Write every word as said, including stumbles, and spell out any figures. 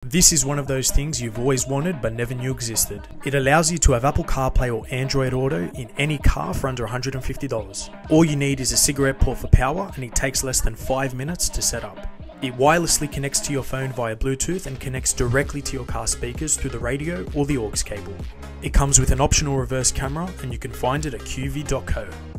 This is one of those things you've always wanted but never knew existed. It allows you to have Apple CarPlay or Android Auto in any car for under one hundred fifty dollars. All you need is a cigarette port for power, and it takes less than five minutes to set up. It wirelessly connects to your phone via Bluetooth and connects directly to your car speakers through the radio or the aux cable. It comes with an optional reverse camera, and you can find it at Q V dot co.